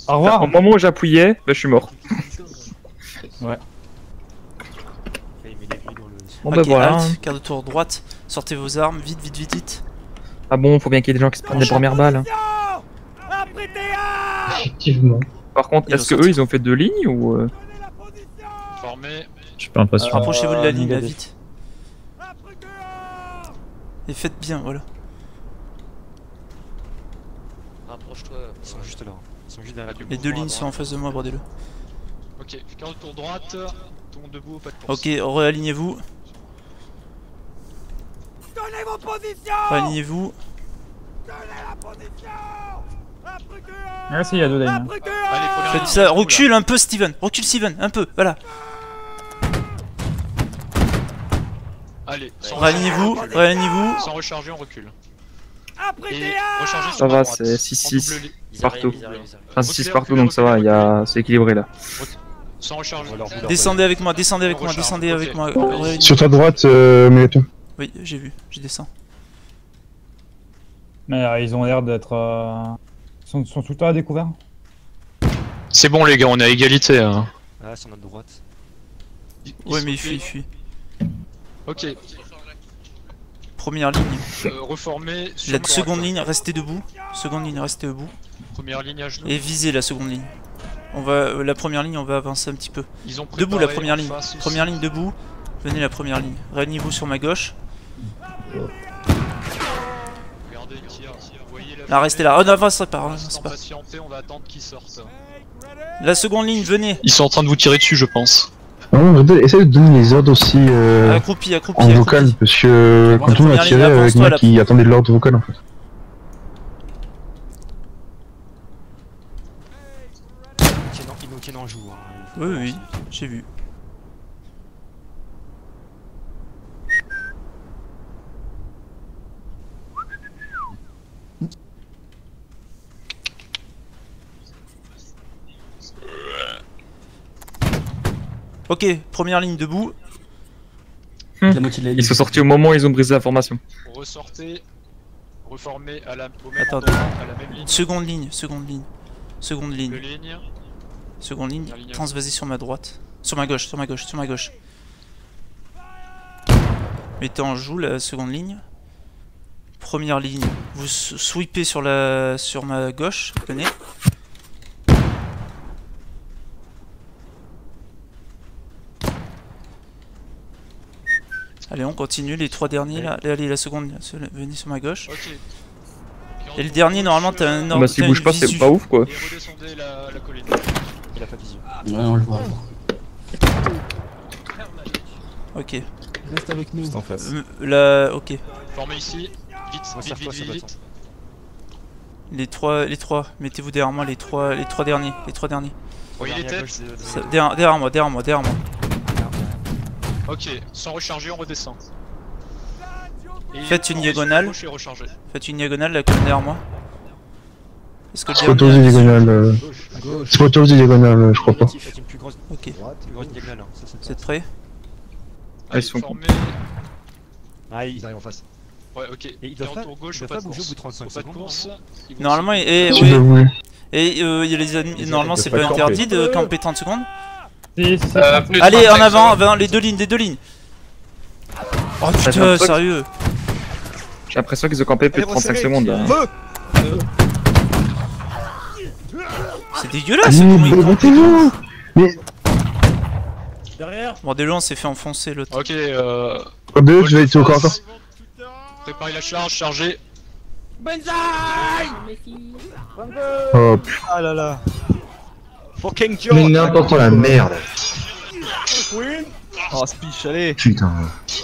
Au revoir. Au moment où j'appuyais, bah, je suis mort. Ouais. Bon Ok, bah voilà. halt, quart de tour droite, sortez vos armes, vite, vite, vite, vite. Ah bon, faut bien qu'il y ait des gens qui se prennent des premières balles. Hein. Effectivement. Par contre, Ils est-ce que ont eux sorti. ils ont fait 2 lignes ou Formé. Je suis pas impressionné. Rapprochez-vous de la ligne là, négatif. vite. Et faites bien, voilà. Rapproche-toi. Ils sont juste là. Ils sont juste derrière du Les deux lignes sont en face de moi, abordez-le. Ok, quart de tour droite. Tout le monde debout, pas de course. Ok, réalignez-vous. Donnez vos positions. Réalignez-vous. Donnez la position. Merci, il y a 2 lignes. Allez, première Faites ligne, ça, debout, là. recule un peu Steven, recule Steven, un peu, voilà. Allez, sans Réalignez-vous, recharger, on recule. réalignez-vous. Sans recharger, on recule. Et un. recharger sur Ça ma va, droite. c'est En 6-6 double ligne. partout. Ils arrivent. Enfin 6 partout donc ça va, c'est équilibré là. Sans recharger. Descendez avec moi, descendez avec moi, Recharge, descendez ok. avec moi. Réalignez- Sur ta droite, Mélaton. Oui, j'ai vu, je descends. Mais ils ont l'air d'être. Sont tout le temps à découvert. C'est bon les gars, on est à égalité. Hein. Ah, c'est notre droite. Ouais, mais il fuit, il fuit. Ok, Première ligne. reformer sur La ma seconde droite. ligne, restez debout. Seconde ligne, restez debout. Première ligne à genoux. Et visez la seconde ligne. On va, la première ligne, on va avancer un petit peu. Ils ont Debout la préparé première en ligne. face aussi. Première ligne debout. Venez la première ligne. Réalignez-vous sur ma gauche. Regardez le tir. Vous voyez la Là, restez là. Oh, n'avancez pas, avancez Sans pas. patienter, on va attendre qu'ils sortent. La seconde ligne, venez. Ils sont en train de vous tirer dessus, je pense. Essaye de donner les ordres aussi Accroupi, accroupi, en accroupi. vocal, parce que quand on a première tiré ligne, avec avance-toi, moi la- qui attendait de l'ordre vocal en fait. Ils nous tiennent en joue. Hein. Oui, oui, j'ai vu. Ok, première ligne debout. Ils sont sortis au moment où ils ont brisé la formation. Ressortez. Reformez au même Attends, endroit, à la même ligne. Seconde ligne, seconde ligne. Seconde Deux ligne, lignes. seconde ligne. Première ligne. Transvasez sur ma droite. Sur ma gauche, sur ma gauche, sur ma gauche. Mettez en joue la seconde ligne. Première ligne. Vous sweepez sur ma gauche. Venez. Allez, on continue. Les trois derniers là. Allez, la seconde. Venez sur ma gauche. Ok. Et le dernier, normalement, t'as un ordre. Bah s'ils bougent pas c'est pas ouf quoi. Et redescendez la colline. Il a pas vision. Ouais, on le voit. Ok. Reste avec nous. En face. Là, ok. Formez ici. Vite, vite, vite. Les trois. Mettez-vous derrière moi, les trois derniers. Les trois derniers. Voyez les têtes. Derrière moi. Ok, sans recharger, on redescend. Et Faites une on diagonale. gauche et recharger. Faites une diagonale, la colonne derrière moi. Est-ce que le C'est pas dernier autorisé a- diagonale. C'est pas autorisé diagonale, je crois pas. Faites une plus grosse Ok. diagonale. Hein. Ça, Vous êtes prêts? Ah, ils sont formés. Ah, ils arrivent en face. Ouais, ok. Et ils doivent pas, tour gauche, ils doivent pas pas de bouger au course. bout de 35 Pas de secondes. course. Ils vont Normalement, se- et Tu peux bouger. il y a les ennemis. Normalement, c'est pas interdit de camper 30 secondes. Si, Allez, en avant, les deux lignes. Oh putain, sérieux. J'ai l'impression qu'ils ont campé plus de 35 secondes. Là. C'est dégueulasse comment ils campent. Battez-vous. Mais Derrière. Bon, dès là, on s'est fait enfoncer l'autre. Ok, deux, je vais être au corps à corps. préparez la charge, chargez. Oh putain. Ah là là. Fucking Mais Joe. n'importe quoi la merde. Oh, Spish, allez. Putain.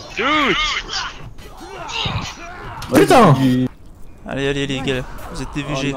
Putain. Putain. Allez, les gars, vous êtes des VG.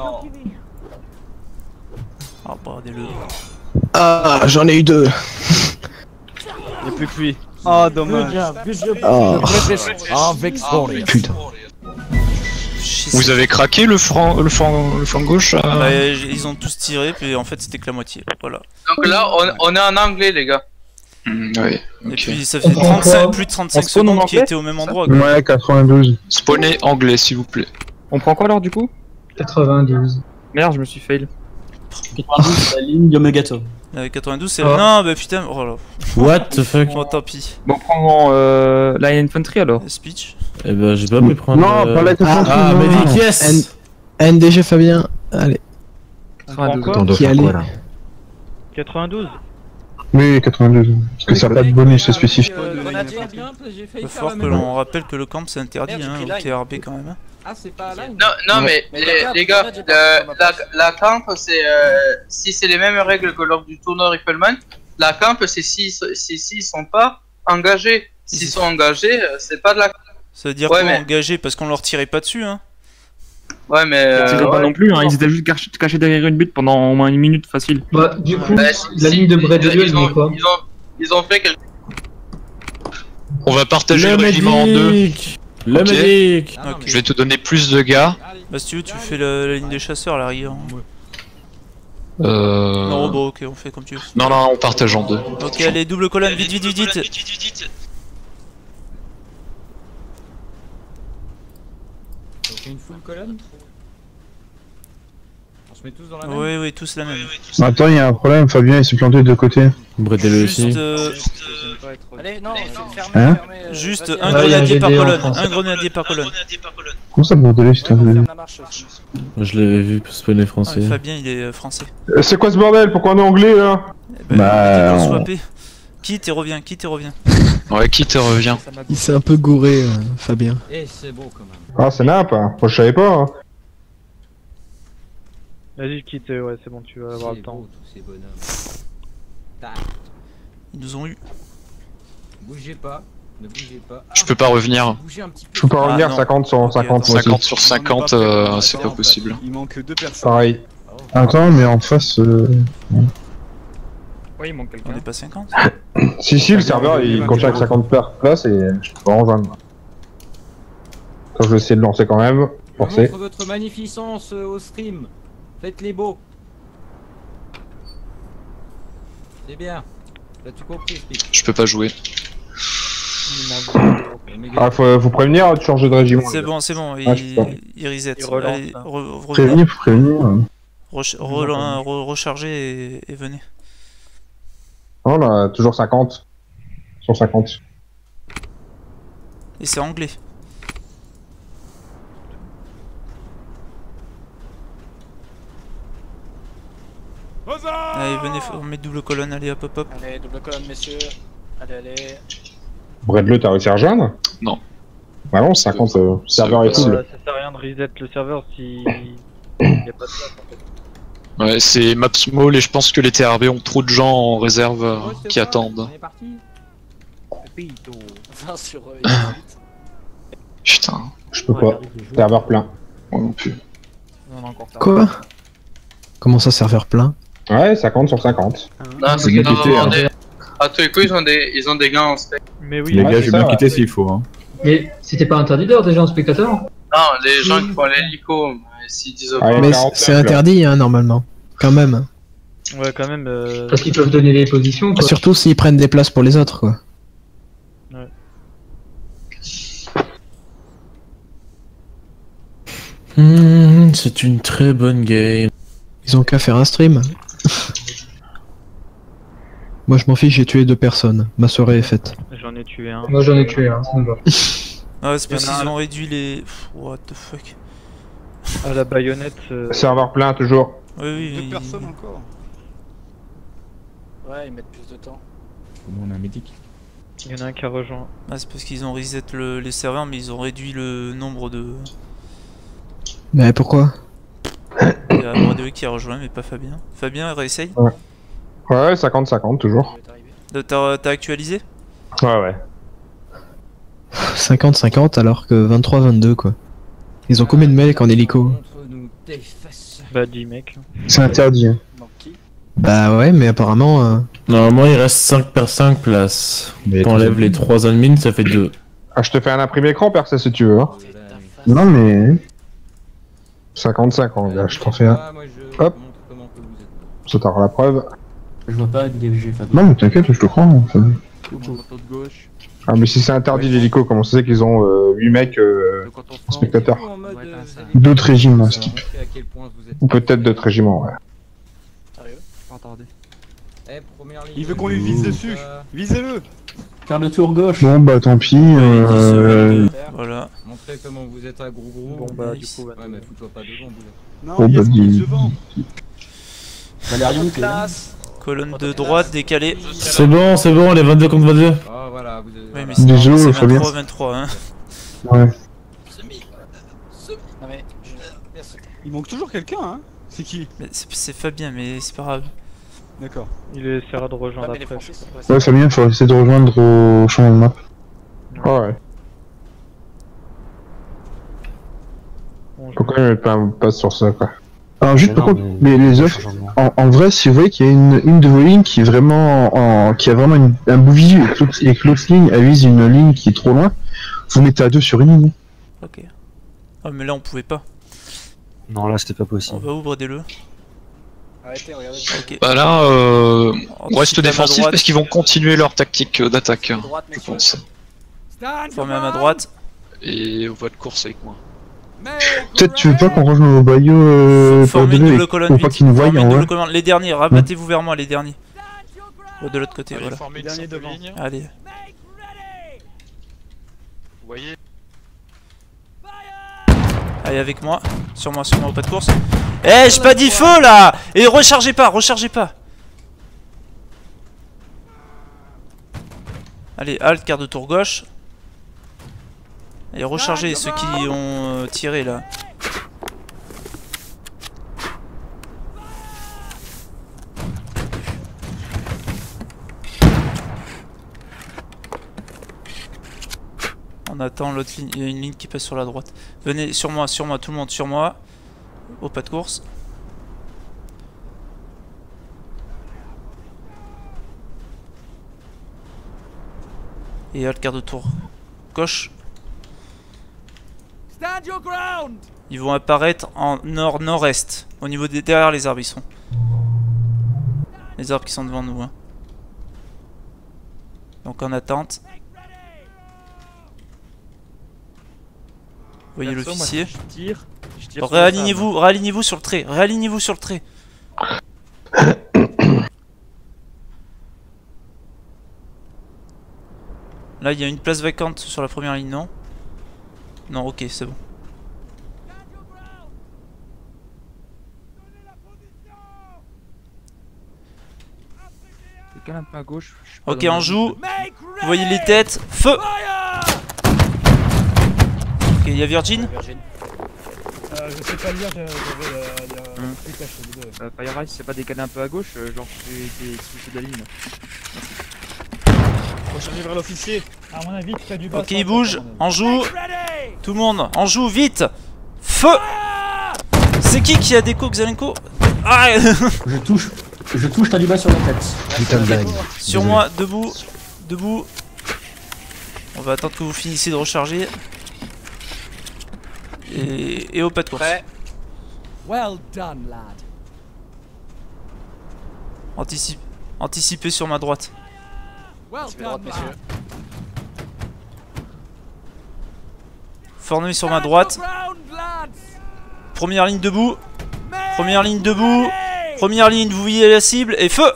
Ah, bordel-le. Ah, j'en ai eu deux. Il n'y a plus que lui. Oh, dommage. Ah, Ah, vexant. putain. Vous avez craqué le flanc gauche Bah, ils ont tous tiré, puis en fait, c'était que la moitié. Voilà. Donc là, on est en anglais, les gars. Oui, Et ok. puis, ça fait 35, plus de 35 On spawn en secondes qui anglais étaient au même endroit. Quoi. Ouais, 92. Spawnez anglais s'il vous plaît. On prend quoi alors du coup? 92. Merde, je me suis fail. propre. 92, la ligne Yomegato. 92 c'est... Non bah putain, oh là. What the fuck? Bon tant pis. Bon, prends Lion Infantry alors. Speech. Eh ben j'ai pas pu prendre... Non, pas la défense. Ah, Medic, yes! NDG Fabien, allez. Attends, Qui allait 92. Oui, 92. Parce que ça n'a pas de bonus spécifique. Il va falloir que l'on rappelle que le camp c'est interdit hein, au TRB quand même. Hein. Ah, c'est pas là. Non, mais les gars, la camp, c'est si c'est les mêmes règles que lors du tournoi Rifleman, la camp, c'est s'ils sont pas engagés. S'ils sont engagés, c'est pas de la. Ça veut dire quoi engagés parce qu'on leur tirait pas dessus hein. Ouais, mais. Ils tiraient pas non plus, hein, ils étaient juste cachés derrière une butte pendant au moins une minute facile. Bah, du coup, la ligne de Bray de duel, ils ont fait quelque. On va partager le régiment en deux. Le Ok. Medic! Ok. Je vais te donner plus de gars. Bah si tu veux tu fais la ligne des chasseurs à l'arrière. Non bon ok on fait comme tu veux. Non, on partage en deux. Ok allez double colonne vite vite vite vite. On fait une full colonne. On se met tous dans la même. Oui tous la même. Attends, il y a un problème, Fabien il s'est planté de deux côtés. Bredez-le aussi. Allez, non, Hein Juste un grenadier par colonne. Un grenadier par colonne. Comment ça, bordel, c'est un... Je l'avais vu spawner français. Fabien il est français. C'est quoi ce bordel? Pourquoi on est anglais là? Quitte et reviens, quitte et reviens. Ouais, qui te revient? Il s'est un peu gouré, Fabien. Eh, c'est beau quand même. Ah, c'est nappe, hein. Moi je savais pas. Hein. Vas-y, quitte, ouais, c'est bon, tu vas avoir le temps. Tous ces bonhommes. Ils nous ont eu. Bougez pas, ne bougez pas. Je peux pas revenir. Bougez un petit peu. Je peux pas revenir, non. 50 sur 50. moi aussi. 50 sur 50, c'est pas possible. Il manque 2 personnes. Pareil. Attends, mais en face. Ouais, il manque quelqu'un. On est pas 50. Si, le serveur il contient avec 50 places et je peux pas en rejoindre. Quand je vais essayer de lancer quand même, forcé. Montre votre magnificence au stream. Faites-les beaux. C'est bien. L'as-tu compris, Speak? Je peux pas jouer. Ah, faut prévenir de changer de régiment. C'est bon, il reset. Allez, Prévenir, faut prévenir. rechargez et venez. Non, on a toujours 50. Sur 50. Et c'est anglais. Allez, venez, on met double colonne, allez hop hop hop. Allez, double colonne, messieurs. Allez. Bredle, t'as réussi à rejoindre? Non. Bah non, 50, serveur est cool. Ça sert à rien de reset le serveur si. Y a pas de place en fait. Ouais, c'est map small et je pense que les TRB ont trop de gens en réserve qui attendent. On est parti. Pepito. 20 sur 8. Putain. Je peux pas. Serveur plein. Moi non plus. Quoi? Comment ça, serveur plein? Ouais, 50 sur 50. Non, c'est qu'ils ont des. À tous les coups, ils ont des gants en spec. Mais oui, Les gars, je vais bien quitter s'il faut. Hein. Mais c'était pas interdit d'avoir des gens en spectateur? Non, les gens qui font l'hélico, s'ils disent Ah, pas. mais c'est interdit, hein, normalement. Quand même. Ouais, quand même. Parce qu'ils peuvent donner les positions, quoi. Surtout s'ils prennent des places pour les autres, quoi. Ouais. C'est une très bonne game. Ils ont qu'à faire un stream. Moi je m'en fiche, j'ai tué 2 personnes. Ma soirée est faite. J'en ai tué un. Moi j'en ai tué un, ça me va. Ah, c'est parce qu'ils ont réduit les. Pff, what the fuck. À la baïonnette. Serveur plein toujours. Oui. 2 personnes encore. Ouais, ils mettent plus de temps. Nous on a un médic. Il y en a un qui a rejoint. Ah, c'est parce qu'ils ont reset les serveurs, mais ils ont réduit le nombre de. Mais pourquoi? Il y a Bradley qui a rejoint, mais pas Fabien. Fabien, réessaye. Ouais, 50-50 toujours. T'as actualisé? Ouais. 50-50 alors que 23-22 quoi. Ils ont combien de mecs en hélico? Bah 10 mecs. C'est interdit. Hein. Bah ouais, mais apparemment... Normalement il reste 5 places. T'enlèves les 3 admins, ça fait 2. Ah, je te fais un imprimé écran, perso, si tu veux. Hein. Non mais... 55 gars, je t'en fais un. Hop. Ça t'aura la preuve. Je vois pas de DFG, Fabien. Non mais t'inquiète, je te crois. Hein, ah mais si c'est interdit l'hélico, comment ça c'est qu'ils ont 8 mecs en spectateurs? D'autres régiments, skip. Ou peut-être d'autres régiments, ouais. pas tarder. Première ligne. Il veut qu'on lui vise dessus. Visez-le. Quart de tour gauche. Bon bah tant pis. Voilà. Montrez comment vous êtes à gros. Bon bah du coup. Ouais, mais fous-toi pas devant, boulet. Non, Oh, il y a bah, ce qui est devant. Valérion, t'es là. Colonne de droite décalée. C'est bon, les 22 contre 22. Ah voilà, vous avez... Oui, mais Des c'est jeux, faut bien. 23, hein. Ouais. Non mais, merci. Il manque toujours quelqu'un, hein. C'est qui? Mais c'est Fabien, mais c'est pas grave. D'accord. Il essaiera de rejoindre Ouais, mais les après. Français sont pas Ouais, Fabien, faut essayer de rejoindre au champ de map. Ouais. Faut quand même mettre un passe sur ça, quoi. Alors, juste par contre, les offres, en vrai, si vous voyez qu'il y a une de vos lignes qui est vraiment qui a vraiment un beau visu et que l'autre ligne elle vise une ligne qui est trop loin, vous mettez à deux sur une ligne. Ok. Ah, mais là on pouvait pas. Non, là c'était pas On possible. va ouvrir des le. Arrêtez, regardez. Ok. Bah là, on reste à ma défensif droite. parce qu'ils vont continuer leur tactique d'attaque, Droite, je messieurs. pense. Formé à ma droite. Et on va de course avec moi. Peut-être tu veux pas qu'on rejoigne au Bayeux pour Formez une deux double et colonne pour pas vite. qu'ils nous voient Formez une en double vrai. colonne. Les derniers, rabattez-vous vers moi, les derniers. De l'autre côté, Allez, voilà. former une Dernier simple devant. ligne. Allez. Vous voyez, Allez avec moi. Sur moi au pas de course. Eh, j'ai pas dit feu là. Et rechargez pas. Allez, halt, quart de tour gauche. Et rechargez ceux qui ont tiré là. On attend l'autre ligne, il y a une ligne qui passe sur la droite. Venez sur moi, tout le monde sur moi. Au pas de course. Et halt, quart de tour gauche. Ils vont apparaître en nord-nord-est. Au niveau des derrière les arbres ils sont. Les arbres qui sont devant nous. Hein. Donc en attente. Vous voyez l'officier. Réalignez-vous sur le trait. Réalignez-vous sur le trait. Là il y a une place vacante sur la première ligne, non? Non, ok, c'est bon. Décale un peu à gauche. Ok, on joue. Vous voyez les têtes. Feu! Ok, il y a Virgin. Je sais pas lire, j'avais les caches les deux. Fire Ice, c'est pas décalé un peu à gauche, genre c'est de la ligne. Rechargez vers l'officier. À mon avis, tu as du bas. Ok, il bouge. On joue. Tout le monde, on joue vite. Feu! C'est qui a déco Xalenko? Ah. Je touche Taliba sur la tête. Putain de blague. Sur moi, debout. On va attendre que vous finissiez de recharger. Et au pas de course. Prêt. Well done, lad. Anticipez sur ma droite. Well Droite, done, messieurs. lad. Formez sur ma droite. Première ligne debout. Première ligne, vous voyez la cible et feu!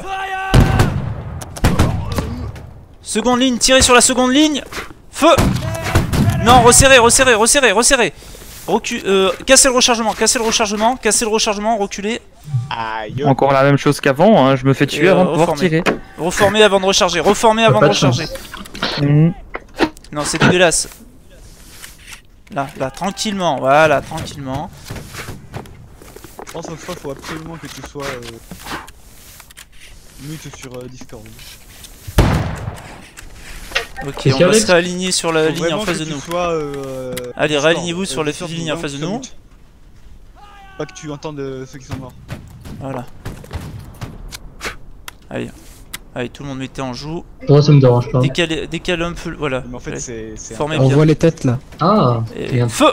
Seconde ligne, tirez sur la seconde ligne. Feu! Non, resserrez. Cassez le rechargement, reculez. Aïe. Encore la même chose qu'avant, hein. Je me fais tuer avant de pouvoir tirer. Reformez avant de recharger, Non, c'est dégueulasse. Là, tranquillement, voilà, tranquillement. Je pense qu'il faut absolument que tu sois mute sur Discord. Ok, on va se réaligner sur la ligne en face de nous. Allez, réalignez-vous sur la ligne en face de nous. Pas que tu entendes ceux qui sont morts. Voilà. Allez, tout le monde mettez en joue. Moi ça me dérange pas. Décalez un peu, voilà. Mais en fait, c'est formez on bien. voit les têtes là. Ah. Et feu!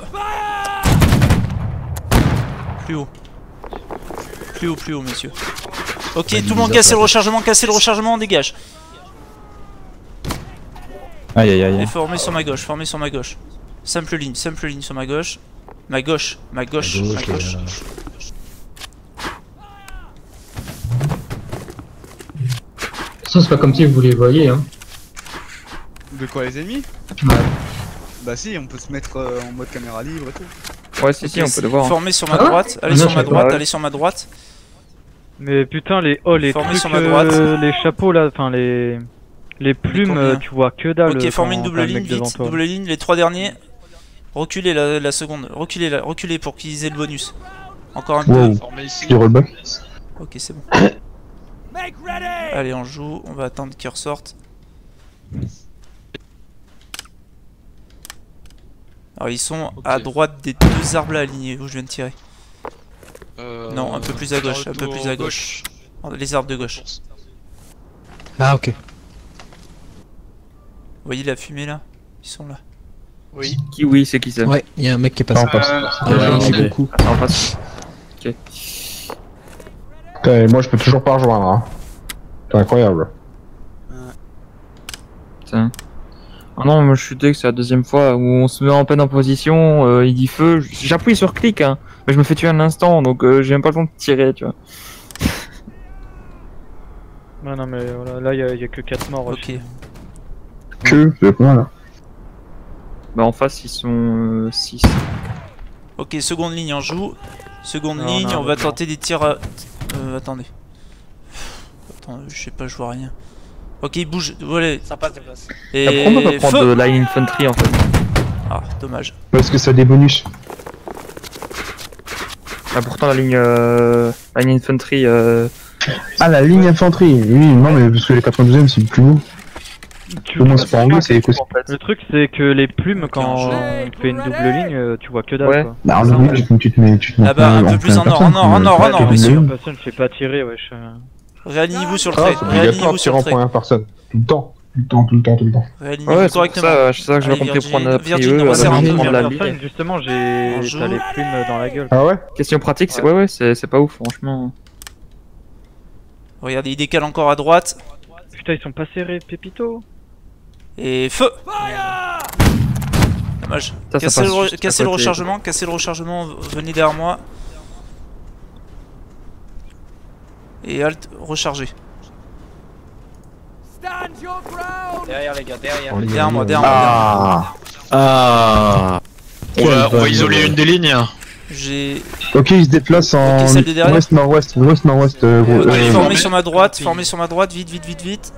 Plus haut, messieurs. Ok, tout le monde cassez le rechargement, on dégage. Aïe. Et formez sur ma gauche. Simple ligne sur ma gauche. Ma gauche. toute façon, c'est pas comme si vous les voyez, hein. De quoi, les ennemis? Ouais. Bah si, on peut se mettre en mode caméra libre et tout. Ouais, si, si, on peut le voir. Formez sur ma droite, allez sur ma droite, allez sur ma droite. Mais putain, les Formez trucs, sur ma droite. les chapeaux là, enfin les plumes, tu vois que dalle. Ok, formez une quand double t'as le ligne, mec devant vite, toi. double ligne, les 3 derniers. Reculez la seconde, reculez pour qu'ils aient le bonus. Encore un peu. Wow. Il rollback. Ok, c'est bon. Allez, on joue, on va attendre qu'ils ressortent. Alors ils sont à droite des 2 arbres là alignés où je viens de tirer. Non, un peu plus à gauche, un peu plus à gauche. Les arbres de gauche. Ah ok. Vous voyez la fumée là? Ils sont là. Oui. Qui, oui, c'est qui ça? Ouais, il y a un mec qui est passé. Merci beaucoup. En face. Ok. Putain, et moi je peux toujours pas rejoindre. Hein. C'est incroyable. Tiens. Ah non, moi je suis dès que c'est la deuxième fois où on se met en peine en position, il dit feu, j'appuie sur clic, hein, mais je me fais tuer un instant, donc j'ai même pas le temps de tirer, tu vois. Ouais, non, mais voilà, là y a que 4 morts. Ok. C'est quoi là? Bah en face ils sont 6. Ok, seconde ligne, on joue. Seconde Non, ligne, non, on va non. tenter des tirs à... attendez. Attends, je sais pas, je vois rien. Ok, il bouge, voilà. Ça passe des places. Et Après on peut pas prendre feu. de line infantry en fait. Ah, dommage. Parce que ça a des bonus. Ah pourtant la ligne infantry Ah, la ligne infanterie. Oui, non, mais parce que les 92ème c'est plus lourd. Au moins c'est pas anglais, c'est écossais. Le truc c'est que les plumes quand on fait une double ligne, tu vois que dalle Ouais. quoi. Bah, en double ligne, tu te mets. Ah bah, un peu plus en or, en or, messieurs. Personne ne fait pas tirer, wesh. Réalignez-vous sur le Ah, trait, c'est obligatoire réalignez-vous de sur tirer le en trait. première personne. Tout le temps. Tout le temps, tout le temps, tout le temps. Réalignez-vous Ouais, c'est pour correctement. ça, c'est ça que j'ai Allez, compris prendre la Virgin, on va prieux, serrer un peu prendre mieux. la Personne, justement, t'as les plumes dans la gueule. Ah ouais? Question pratique, c'est ouais, c'est pas ouf franchement. Regardez, il décale encore à droite. Putain, ils sont pas serrés, Pépito. Et feu. Dommage. Ça Cassez passe le, juste à cassez le côté. rechargement, venez derrière moi. Et alt, rechargez. Derrière les gars, derrière. Derrière moi, derrière moi. Ah. On va isoler une des lignes. J'ai... Ok, il se déplace en Ok, celle de derrière. ouest-nord-ouest, ouest-nord-ouest. Allez, formez sur ma droite, vite, vite, vite, vite.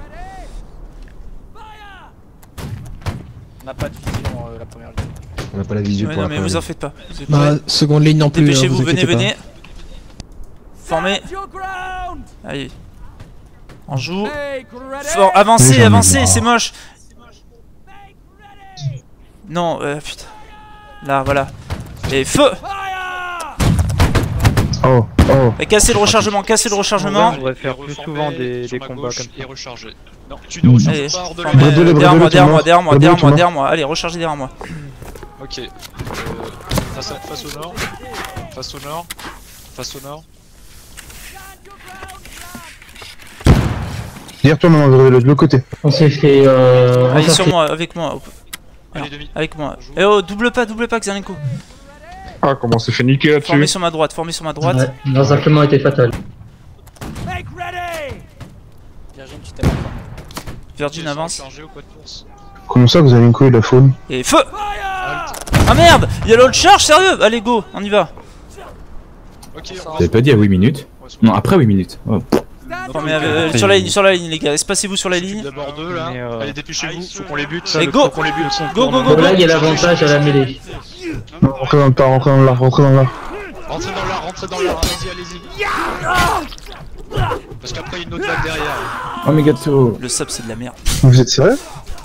On n'a pas de vision la première ligne. On n'a pas la vision Ouais, pour non, la mais vous première en faites pas. Vous êtes Bah, prêts? seconde ligne non plus. Dépêchez-vous, vous venez, inquiétez venez. Formez. Allez. On joue. Fort, avancez, avancez, c'est moche. Non, putain. Là, voilà. Et feu. Oh, oh. Et cassez le rechargement, cassez le rechargement. On devrait faire plus souvent des combats comme ça. Et recharger. Non, tu ne recharges Allez, pas hors de formez, la... derrière moi, derrière moi, derrière moi, derrière moi, Bredouille, derrière moi. Allez, rechargez derrière moi. Ok. Face au nord. Face au nord. Face au nord. Derrière toi, maman, de l'autre côté. On s'est fait. Allez, sur moi, avec moi. Allez, demi. Avec moi. Et oh, double pas, Xalenko. Ah, comment on s'est fait niquer là-dessus. Formez sur ma droite, formez sur ma droite. Ouais, l'encerclement était fatal. Virgin, tu t'es mal. Virgin avance. Chargé au pas de course. Comment ça, vous avez une couille de la faune? Et feu. Ah merde, il y a l'autre charge, sérieux. Allez, go, on y va. Ok, T'avais pas dit à 8 minutes? Non, après 8 minutes. Oh. Formez sur la ligne, les gars. Espacez-vous sur la ligne. d'abord deux là. Allez, dépêchez-vous, faut qu'on les bute. Et go. Faut qu'on les bute. Go, go, go, Donc go. là, il y a l'avantage à la mêlée. Rentrez dans le tas, rentrez dans l'art, rentrez dans l'art. Rentrez dans l'art, allez-y. Parce qu'après, il y a une autre vague derrière. Oh mes gâteaux. Le sub, c'est de la merde. Vous êtes sérieux?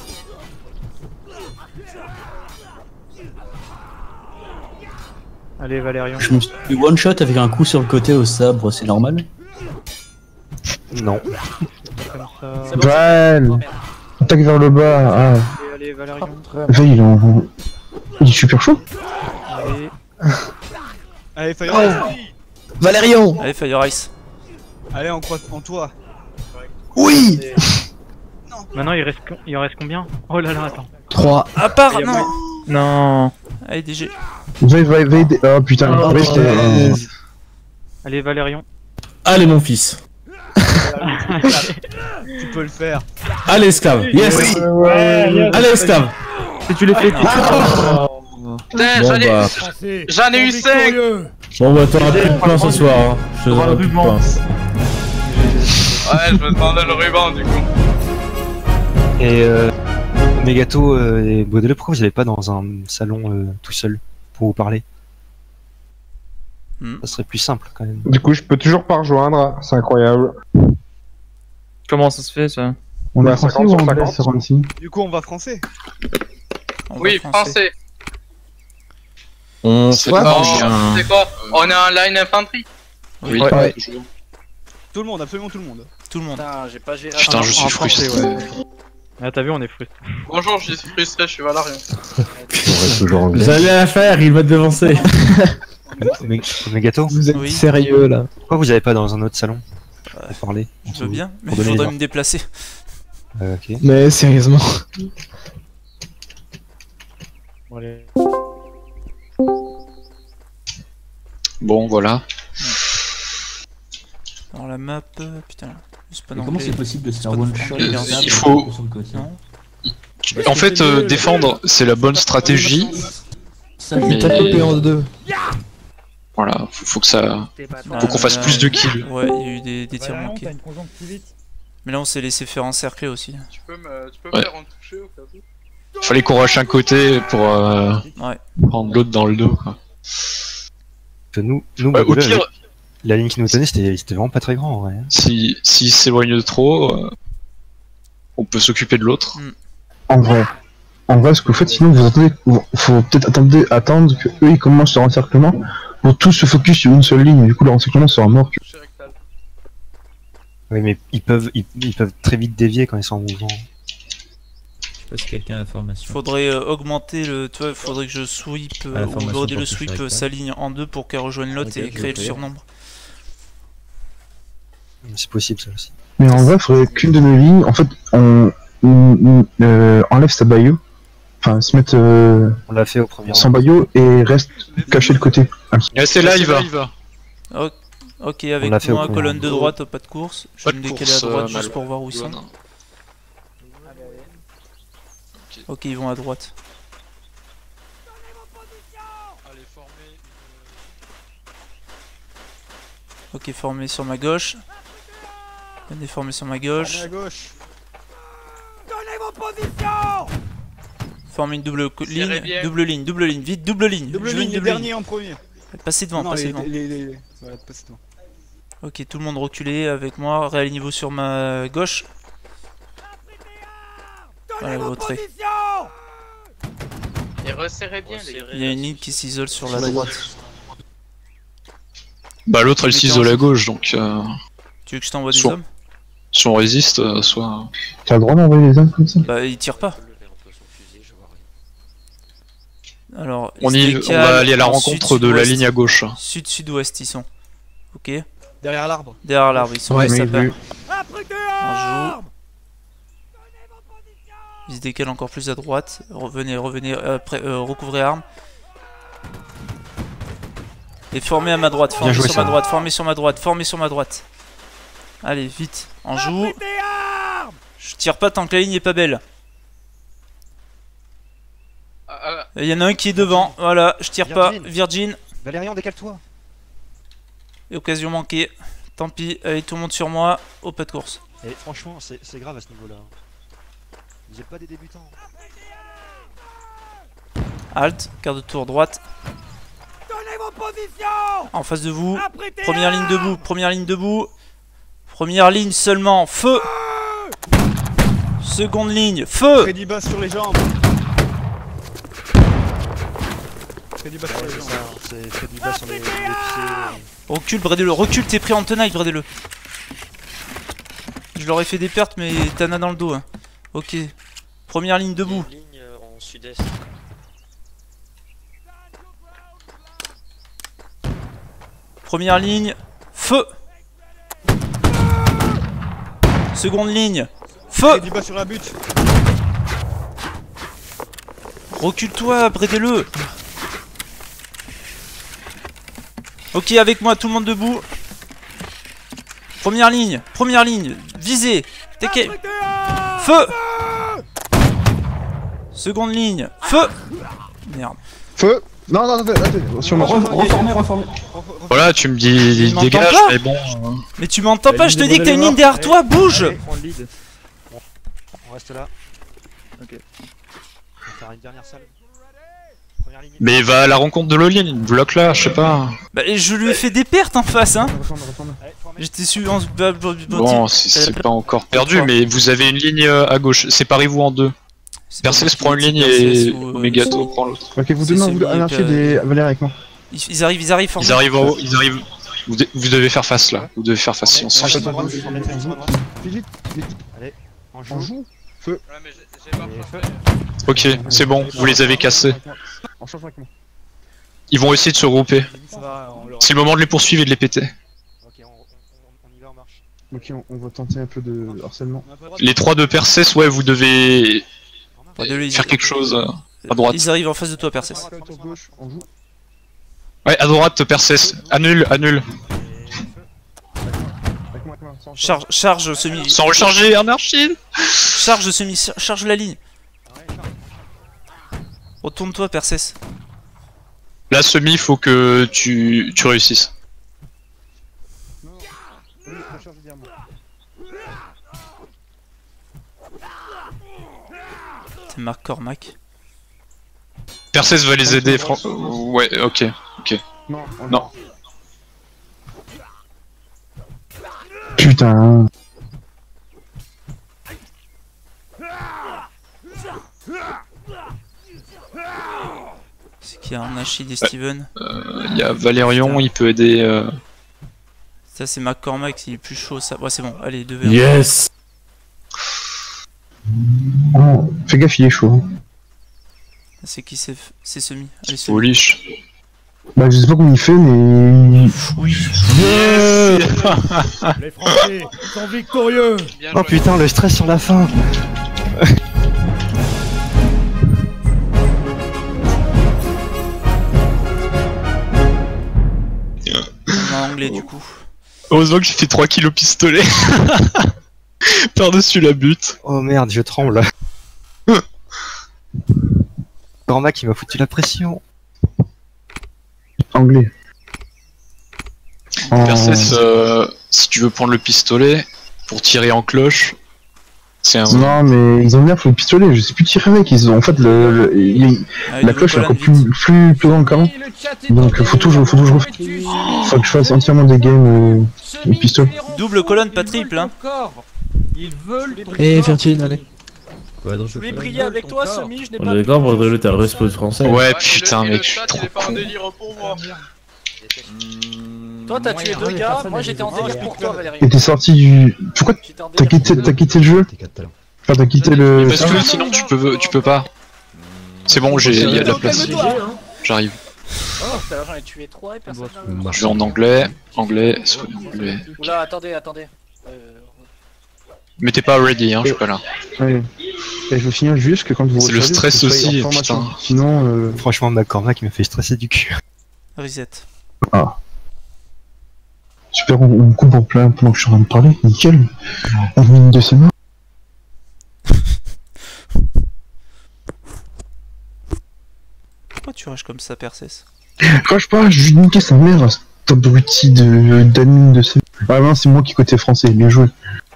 Allez, Valérion. Je me suis one shot avec un coup sur le côté au sabre, c'est normal? Non. Comme ça. Val! Attaque vers le bas. Ah. Allez, Valérion. Val, il est super chaud. Allez. Allez, Fire Ice. Valérion! Allez, Fire Ice. Allez, on croit en toi. Oui! Maintenant, il en reste combien? Oh là là, attends. 3. À part, Il y a non. Non. Allez, DG. Va aider. Oh putain, Oh, restez. Allez, Valérion. Allez mon fils. Tu peux le faire. Allez, esclave. Yes. Allez, esclave. Si tu les fais. Putain, Bon, bah. j'en ai eu 5. Bon, bah, t'auras plus de pain ce soir. Hein. Je te donnerai plus de pain. Ouais, je me demandais le ruban du coup. Et Megato et Baudelaire, pourquoi vous n'allez pas dans un salon tout seul pour vous parler? Ça serait plus simple quand même. Du coup, je peux toujours pas rejoindre, c'est incroyable. Comment ça se fait ça? On est français ou anglais sur Annecy? Du coup, on va français. Oui, français. C'est quoi pas C'est quoi On est en line infanterie. Oui, Ouais. toujours. Tout le monde, absolument tout le monde. Tout le monde. Putain, j'ai pas géré. Putain, je suis frustré. Ah, t'as vu, on est frustré. Bonjour, je suis frustré, je suis Valarian. Vous allez la faire, il va te devancer. Megato, Vous êtes Oui. sérieux là? pourquoi vous n'allez pas dans un autre salon pour parler? Je veux bien, mais Pour il donner faudrait les me déplacer. Ok. Mais sérieusement. Bon, allez. Bon, voilà. Alors la map, putain, c'est pas Mais en comment anglais. c'est possible de se faire pas one de shot français, et merde. Il faut- sur le côté? Non. En fait, défendre, c'est la bonne stratégie. Ça, Mais- T'as coupé en deux. Voilà, faut que ça. Ah, Faut qu'on fasse là, plus de kills. Ouais, il y a eu des tirs Valérian, manqués. t'as une conjonctivite. Mais là, on s'est laissé faire encercler aussi. Tu peux me Ouais. faire en toucher au cas où? Fallait qu'on rush un côté pour Ouais. prendre l'autre dans le dos, quoi. Nous Au Baudelaire, pire, la ligne qui nous tenait, c'était vraiment pas très grand en vrai. s'il s'éloigne de trop, on peut s'occuper de l'autre. En vrai, ce que vous faites, sinon vous attendez, faut peut-être attendre que eux ils commencent leur encerclement pour tous se focus sur une seule ligne. Du coup, leur encerclement sera mort. Oui, mais ils peuvent très vite dévier quand ils sont en mouvement. Je sais pas si quelqu'un a l'information. Faudrait augmenter le. Tu vois, faudrait que je sweep Ah, la ou formation broder le pour toucher sweep avec sa ligne en deux pour qu'elle rejoigne l'autre Ok, et je créer vais le faire. surnombre. C'est possible ça aussi. Mais en vrai, il faudrait qu'une de nos lignes, en fait, on enlève sa bayou, enfin se mettre On l'a fait au premier sans bayou et reste caché le côté. Et c'est live. Ok, On avec l'a fait moi, au premier colonne de round. droite, pas de course. Je Pas vais de me décaler à course, droite juste mal. pour voir où ils sont. Voilà. Ok, ils vont à droite. Ok, formé sur ma gauche. Venez former sur ma gauche. Formez à gauche. Donnez vos positions. Former une double Serrez ligne, bien. double ligne, vite, double ligne. Double Je veux ligne, une les double ligne. derniers en premier. Passez devant, Non, passez les, devant. Voilà, passez devant. Ok, tout le monde reculé avec moi. Réalignez-vous sur ma gauche. Voilà, le retrait. Et resserrez bien les gars. Il y a une ligne qui s'isole sur la droite. Bah, l'autre elle s'isole à gauche, donc Tu veux que je t'envoie des Soit. hommes? soit on résiste, soit. T'as le droit d'envoyer les hommes comme ça? Bah, ils tirent pas. Alors, On ils se va décalent aller à la en rencontre de la sud-sud-ouest. ligne à gauche. Sud-sud-ouest, ils sont. Ok. Derrière l'arbre. Derrière l'arbre, ils sont Ouais, les mais sapins. vu. On joue. Ils se décalent encore plus à droite. Revenez, recouvrez armes. Et formez à ma droite, formez joué, sur ça. ma droite, formez sur ma droite, formez sur ma droite. Allez, vite, on joue. Je tire pas tant que la ligne est pas belle. Il y en a un qui est devant, voilà, je tire pas. Virgin, Valérian, décale-toi. occasion manquée. Tant pis, allez, tout le monde sur moi. Au pas de course. Et franchement, c'est grave à ce niveau-là. Vous êtes pas des débutants. Halt, quart de tour droite. Donnez vos positions. En face de vous. Première ligne debout, première ligne debout. Première ligne seulement, feu. Seconde ligne, feu. Freddy bas sur les jambes. Freddy bas sur les jambes. C'est fait du bas sur les pieds. Recule, bradez-le, recule, t'es pris en tenaille, bradez-le. Je leur ai fait des pertes, mais t'en as dans le dos. Hein. Ok. Première ligne debout. Ligne en sud-est. Première ligne, feu. Seconde ligne, feu. Freddy bas sur la butte. Recule-toi, bradez-le. Ok, avec moi, tout le monde debout. Première ligne, visez. Feu. Seconde ligne, feu. Merde. Feu. Non, attends, sur moi. Reformer. Voilà, tu me dis dégage, mais bon. Mais tu m'entends pas, je te dis que t'as une ligne derrière toi, bouge. On reste là. Ok. On va faire une dernière salle. Première ligne. Mais va à la rencontre de Lolien, bloque là, je sais pas. Bah, je lui ai fait des pertes en face, hein. J'étais sûr. Bon, c'est pas encore perdu, mais vous avez une ligne à gauche. Séparez-vous en deux. Persez prend une ligne et Omegato prend l'autre. Ok, vous donnez vous anarchiez des Valère avec moi. Ils arrivent. Ils arrivent en haut, ils arrivent. Vous devez faire face là. Vous devez faire face si on s'en fout. Vite. Allez, on joue. Feu. Ok, c'est bon, vous les avez cassés. Ils vont essayer de se regrouper. C'est le moment de les poursuivre et de les péter. Ok, on y va, on marche. Ok, on va tenter un peu de harcèlement. Les 3 de Percès, ouais, vous devez faire quelque chose à droite. Ils arrivent en face de toi, Percès. Ouais, à droite, Percès. Annule. Charge semi. Sans recharger, anarchie. Charge semi, charge la ligne. Retourne-toi, Percès. Là, semi, faut que tu réussisses. C'est Marc Cormac. Percès va les aider, ouais, ok. Non. Putain. C'est qui a un Achille et Steven. Il y a Valérion, il peut aider. Ça, c'est McCormack, il est plus chaud. Ça. Ouais, c'est bon, allez, 2 verres. Yes. Oh, fais gaffe, il est chaud. C'est qui c'est semi. Allez, c'est Olich. Bah, je sais pas comment il fait, mais. Oui. Les Français sont victorieux. Oh putain, le stress sur la fin. En anglais, du coup. Heureusement que j'ai fait 3 kills au pistolet. Par-dessus la butte. Oh merde, je tremble. Cormac, il m'a foutu la pression. Anglais. Percès, si tu veux prendre le pistolet pour tirer en cloche, c'est un. Non, mais ils ont bien fait le pistolet, je sais plus tirer avec. Ils ont en fait la cloche est encore plus grande qu'avant. Donc faut toujours je refais. Faut que je fasse entièrement des games au pistolet. Double colonne, pas triple, hein. Ils veulent. Eh, Fertine, allez. Je voulais briller avec toi, Semi, je n'ai On pas. est d'accord, Brodrello, t'as un respawn français. Ouais, putain, mec, je suis trop con. Toi, t'as tué 2 gars, moi j'étais en délire pour toi, Valérie. Et t'es sorti du. Pourquoi t'as quitté le jeu? Enfin, t'as quitté le. Parce que sinon tu peux pas. C'est bon, il y a de la place. J'arrive. Oh, tout à l'heure j'en ai tué 3 et personne n'a. Je vais en anglais. Anglais. Oula, attendez. Mais t'es pas ready, hein, je suis pas là. Ouais. Et je veux finir juste que quand vous. C'est le stress aussi, putain. Sinon. Franchement, McCormack il m'a fait stresser du cul. Reset. Ah. Super, on me coupe en plein pendant que je suis en train de parler, nickel. On met une de ses mains. Pourquoi tu rushes comme ça, Percès? Crache pas, je vais niquer sa mère, cet abruti d'admin de ses mains. Ah non, c'est moi qui côté français, bien joué.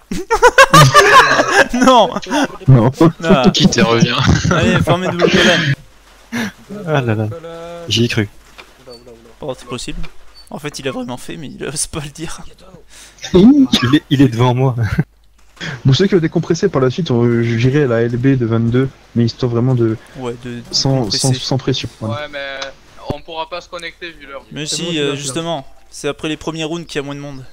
Non. Qui te revient. Allez, formez double colonne. Ah là là, j'y ai cru. Oh, c'est possible. En fait, il a vraiment fait, mais il ose pas le dire. Il est devant moi. Pour ceux qui ont décompressé par la suite, j'irai à la LB de 22, mais histoire vraiment de. Ouais, sans pression. Ouais, mais on pourra pas se connecter vu l'heure. Mais si, justement, c'est après les premiers rounds qu'il y a moins de monde.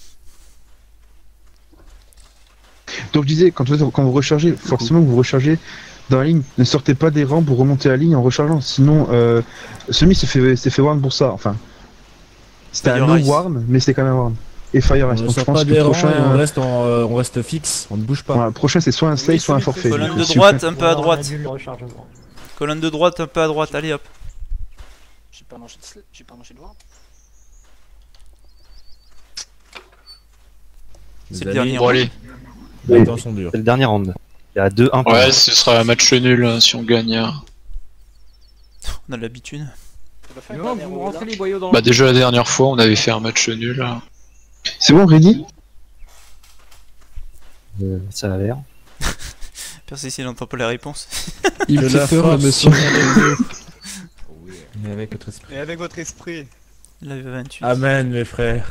Donc je disais, quand vous rechargez, forcément que vous rechargez dans la ligne, ne sortez pas des rangs pour remonter la ligne en rechargeant, sinon Semi s'est fait warn pour ça, enfin. C'était un no warn, mais c'était quand même un warn. Et Fire Ice, On donc je sort pense pas que des le rangs, prochain... on reste fixe, on ne bouge pas. Voilà, le prochain c'est soit un slay, soit un forfait. Colonne de droite, un peu à droite. Colonne de droite, un peu à droite, allez hop. J'ai pas mangé de ward. C'est le dernier Bon, round. allez. Oui, Attention dur. c'est le dernier round. Il y a 2-1 pour Ouais, moi. ce sera un match nul si on gagne. On a l'habitude. Non, vous me rentrez les boyaux dans Bah déjà la dernière fois on avait fait un match nul. C'est bon, ready? Ça a l'air. Percy ici n'entend pas la réponse. Il me fait peur, le monsieur. Mais avec votre esprit. Et avec votre esprit. Live 28. Amen, mes frères.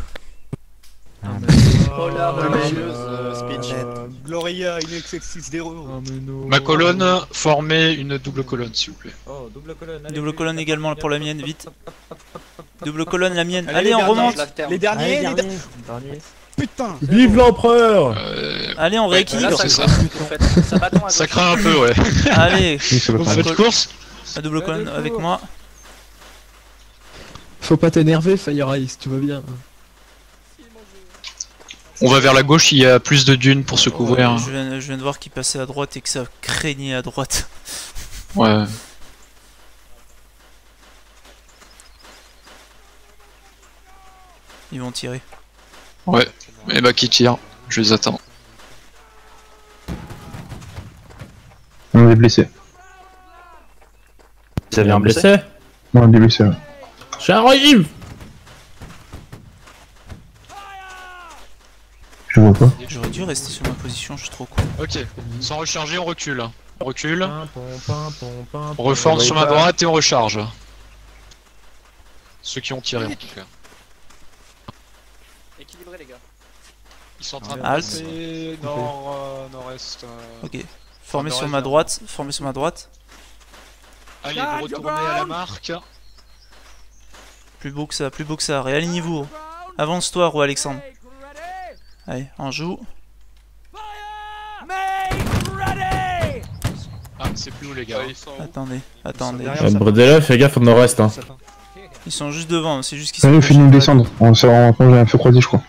Oh la religieuse speech. Gloria in excelsis Deo. Ma colonne, formez une double colonne s'il vous plaît. Oh, double colonne. allez, Double vite. colonne également pour la mienne, vite. Double colonne, la mienne. Allez, Allez, on remonte. Les derniers, les derniers. Putain. Vive l'empereur. Allez, on rééquilibre. c'est ça. Ça craint un peu, ouais. Allez, On fait de course. la double colonne avec moi. Faut pas t'énerver, Fire Ice, tout va bien. On va vers la gauche, il y a plus de dunes pour se couvrir. Je viens de voir qu'il passait à droite et que ça craignait à droite. Ouais. Ils vont tirer. Ouais. Et bah qui tire, je les attends. On est blessé. Vous avez un blessé? Non, on est blessé. Ouais. J'ai un régime. Je vois pas. J'aurais dû rester sur ma position, je suis trop con. Ok, sans recharger, on recule. On recule. On reforme sur ma droite et on recharge. Ceux qui ont tiré en tout cas. Équilibré les gars. Ils sont en train de Halt. passer nord-est. Ok. Formez sur ma droite, formez sur ma droite. Allez, vous retournez à la marque. Plus beau que ça, plus beau que ça. Réalignez-vous. Avance-toi, roi Alexandre. Allez, on joue. Ah, c'est plus où les gars. Attendez, attendez. Bredela, fais gaffe au nord-est. Hein. Ils sont juste devant, c'est juste qu'ils sont. Allez, finis de descendre. On s'est rencontré un feu croisé, je crois.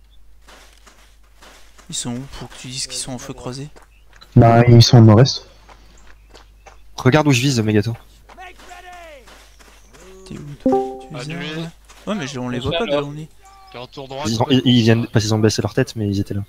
Ils sont où pour que tu dises qu'ils sont en feu croisé? Bah, ils sont au nord-est. Regarde où je vise, Megato. T'es où toi? Tu vises là, ouais, mais on les voit pas de là où on est. Ils viennent parce qu'ils ont baissé leur tête, mais ils étaient là.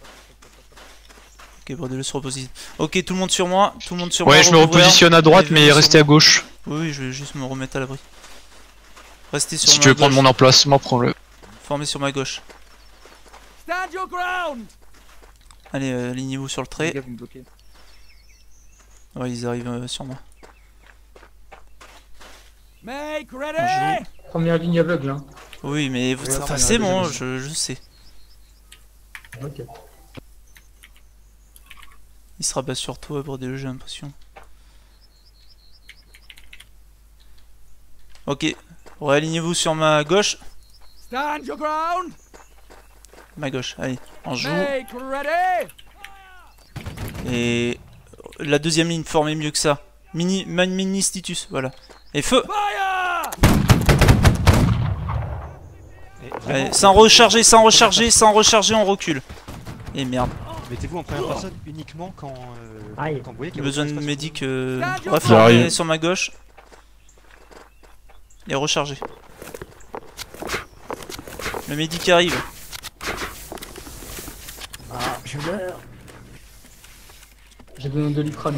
Ok, Bredela se repositionne. Ok, tout le monde sur moi, tout le monde sur moi. Ouais, je me repositionne à droite, mais restez à gauche. Oui, je vais juste me remettre à l'abri. Restez sur Si ma tu veux gauche. prendre mon emplacement, prends-le. Formez sur ma gauche. Stand your ground. Allez, alignez-vous sur le trait. Les gars, vous me bloquez. Ouais, ils arrivent sur moi. Make On ready. joue. Première ligne aveugle, hein. Oui, mais vous... Ouais, enfin, première c'est bon, deuxième. je sais. Ok. Il se rabat sur toi, Bredela, j'ai l'impression. Ok, réalignez-vous sur ma gauche. Stand your ground. Ma gauche, allez, on joue. Make ready. Et la deuxième ligne, formez mieux que ça. Mini-stitus, voilà. Et feu. Allez, sans recharger, sans recharger, sans recharger, on recule. Et merde. Mettez-vous en première personne uniquement quand vous voyez qu'il y a Besoin de votre médic. J'arrive. Reformer sur ma gauche. Et recharger. Le médic arrive. Ah, je meurs. J'ai besoin de l'iprane.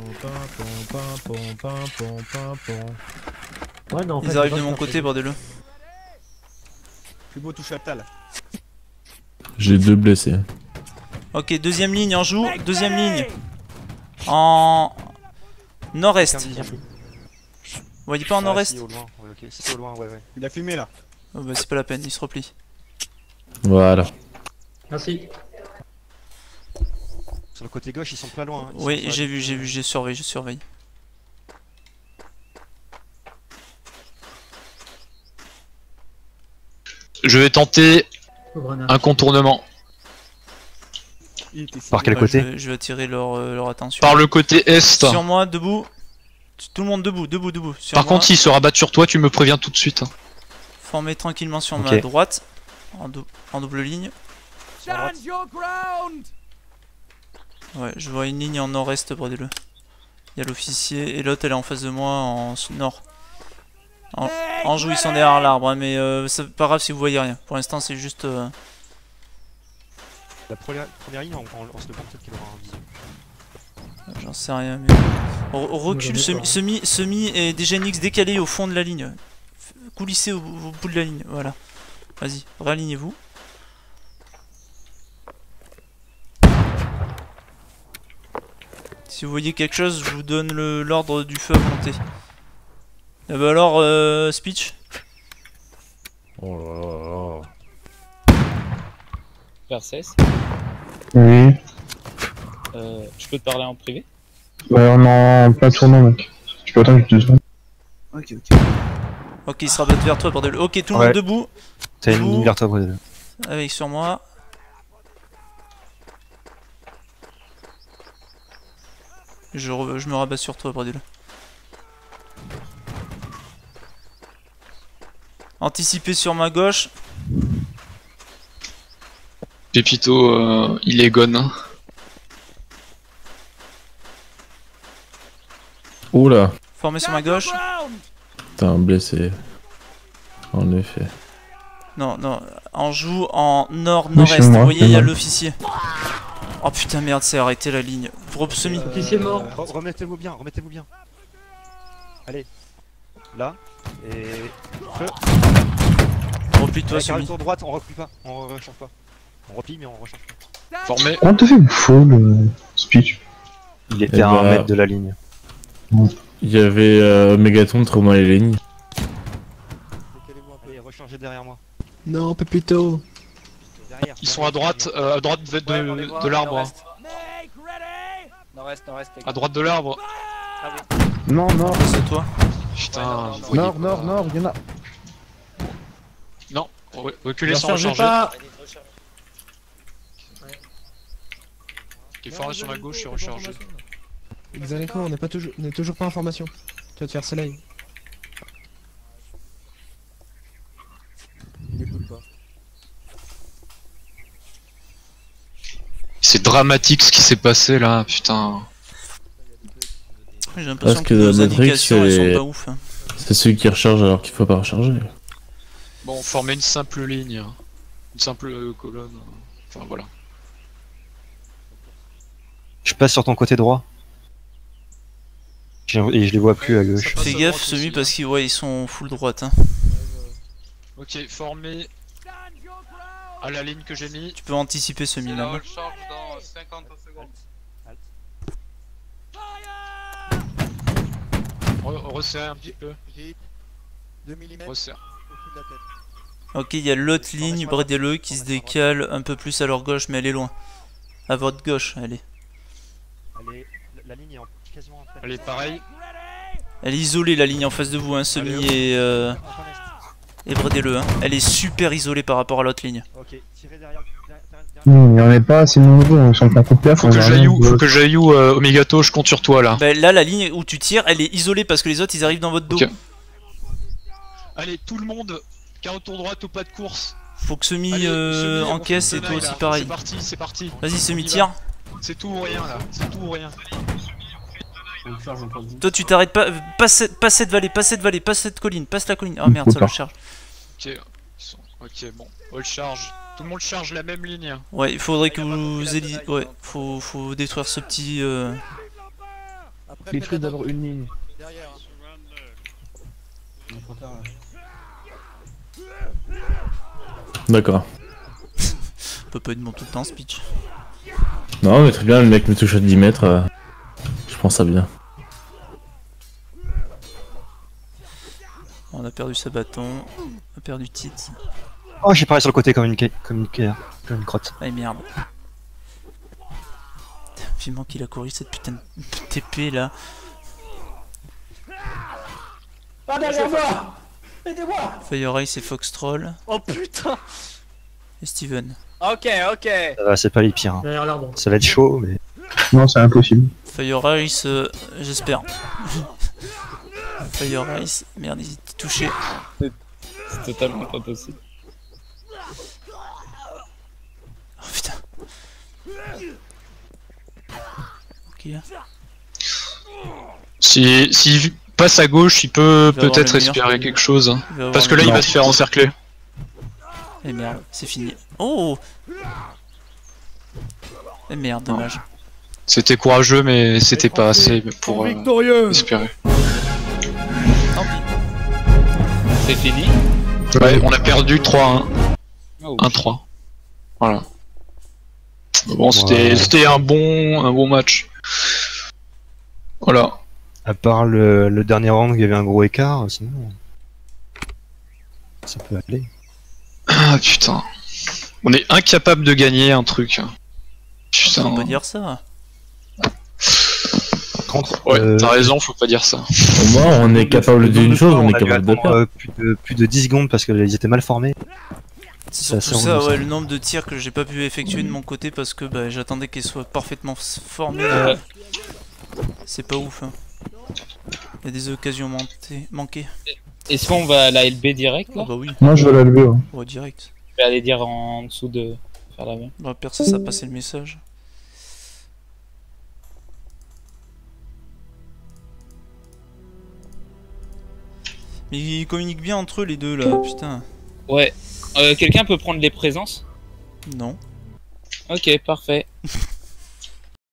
Ouais, non, en fait, Ils arrivent de mon côté, bordel. Plus beau touche à tal. J'ai 2 blessés. Ok, deuxième ligne en joue. Deuxième ligne. En nord-est. Vous voyez pas en nord-est? Si, au loin, ouais, ok. Si, c'est au loin, ouais, ouais. Il a fumé là. Oh, bah, c'est pas la peine, il se replie. Voilà. Merci. Sur le côté gauche, ils sont pas loin. Hein. Oui, j'ai vu, je surveille. Je vais tenter un contournement. Par quel côté? Je vais attirer leur attention. Par le côté est. Sur moi, debout. Tout le monde debout. Sur Par moi. contre, s'ils se rabattent sur toi, tu me préviens tout de suite. Formez tranquillement sur ma droite. En double ligne. Stand your ground. Ouais, je vois une ligne en nord-est, Bredela. Il y a l'officier et l'autre elle est en face de moi en nord. En joue, ils sont derrière l'arbre, hein, mais c'est pas grave si vous voyez rien. Pour l'instant, c'est juste. La première ligne, en se levant, peut-être qu'il aura un vision. J'en sais rien, mais... On recule, semi et déjà NX décalé au fond de la ligne. Coulissez au bout de la ligne, voilà. Vas-y, réalignez-vous. Si vous voyez quelque chose, je vous donne l'ordre du feu à volonté. Et bah alors, speech. Oh là là. Percès. Oui. Je peux te parler en privé? Ouais, on est en plein tournant, mec. Tu peux attendre 2 secondes. Ok, ok. Ok, il se rabatte vers toi, bordel. Ok, tout le monde debout. T'as une ligne vers toi, bordel. Avec sur moi. Je me rabatte sur toi, bordel. Anticipez sur ma gauche. Pépito, il est gone. Hein. Oula. Formé sur ma gauche. Putain, blessé. En effet. Non, non, on joue en nord-nord-est. Vous voyez, il y a l'officier. Oh putain, merde, c'est arrêté la ligne. Semi. L'officier mort. Remettez-vous bien, remettez-vous bien. Allez. Là. Et. Feu. Replie-toi, sur semi. le tour droite, on replie pas. On rechange pas. On replie, mais on rechange pas. Formé. Comment t'as fait faux le speech? Il était à 1 mètre de la ligne. Il y avait Megaton très loin les lignes. Allez, rechargez derrière moi. Non, Pépito. Ils sont à droite de l'arbre. Nord-est, nord-est. À droite de l'arbre. Ah oui. Non, non. C'est toi. Putain. Nord, il y en a. Non, reculez sans recharger. Qui est formé sur ma gauche, je suis rechargé. Xaneko, on n'est toujours pas en formation. Tu vas te faire soleil. Il m'écoute pas. C'est dramatique ce qui s'est passé là, putain. J'ai l'impression que nos indications elles sont pas ouf. Hein. C'est celui qui recharge alors qu'il faut pas recharger. Bon, former une simple ligne. Une simple colonne. Enfin voilà. Je passe sur ton côté droit. Et je les vois plus à gauche. Fais gaffe, semi, parce qu'ils ils sont full droite. Hein. Ok, formé à la ligne que j'ai mis. Tu peux anticiper semi là. Recharge dans 50 secondes. Resserre un petit peu. 2 mm. Resserre. Ok, il y a l'autre ligne, bredez-le, qui se décale un peu plus à leur gauche, mais elle est loin. À votre gauche, elle est. Allez, la ligne est quasiment en pleine. Elle est pareille. Elle est isolée la ligne en face de vous, hein, semi et bredez-le. Hein. Elle est super isolée par rapport à l'autre ligne. Ok, tirez derrière. Il n'y en a pas assez nombreux, on s'en prend combien? Faut que j'aille où Omegato, je compte sur toi là. Bah, là, la ligne où tu tires, elle est isolée parce que les autres ils arrivent dans votre dos. Okay. Allez, tout le monde, carreau tour droite au pas de course. Faut que semi encaisse et toi aussi pareil. C'est parti, c'est parti. Vas-y, semi tire. C'est tout ou rien là, c'est tout ou rien. Toi tu t'arrêtes pas, passe cette vallée, passe cette colline, passe la colline. Oh merde, ça le charge. Ok, bon, all charge. Tout le monde charge la même ligne. Ouais, il faudrait que vous élisez. Ouais, faut détruire ce petit. Détruire d'abord une ligne. D'accord. On peut pas être bon tout le temps, speech. Non, mais très bien, le mec me touche à 10 mètres. Je pense ça bien. On a perdu sa bâton, on a perdu titre. Oh, j'ai parlé sur le côté comme une crotte. Ah merde. Vivement qu'il a couru cette putain de TP là. Ah, derrière moi! Aidez-moi! Fire Ice et Foxtroll. Oh putain! Et Steven. Ok, ok. Ça va, c'est pas les pires. Hein. Derrière l'arbre. Ça va être chaud, mais. Non, c'est impossible. Fire Ice, j'espère. Fire Ice, merde, il était touché. C'est totalement pas possible. Oh putain. Ok. S'il passe à gauche, il peut peut-être espérer quelque chose. Parce que là, il va se faire encercler. Et merde, c'est fini. Oh! Eh merde, dommage. C'était courageux, mais c'était pas assez pour espérer. Tant pis. C'est fini? Ouais, on a perdu 3-1. Oh. 1-3. Voilà. Bon, c'était un bon match. Voilà. À part le dernier round, il y avait un gros écart, sinon. Ça peut aller. Ah putain. On est incapable de gagner un truc. Putain. On peut dire ça. Ouais, t'as raison, faut pas dire ça. Au moins, on est capable d'une chose, on est capable de faire. Plus de 10 secondes parce qu'ils étaient mal formés. C'est surtout ça, ouais, le nombre de tirs que j'ai pas pu effectuer de mon côté parce que bah, j'attendais qu'ils soient parfaitement formés. C'est pas ouf. Hein. Il y a des occasions manquées. Est-ce qu'on va à la LB direct là? Bah oui. Moi je vais à la LB, ouais. Ouais, direct. Je vais aller dire en dessous de faire la même. Bah, perso, ça a passé le message. Mais ils communiquent bien entre eux les deux là, putain. Ouais. Quelqu'un peut prendre les présences? Non. Ok, parfait.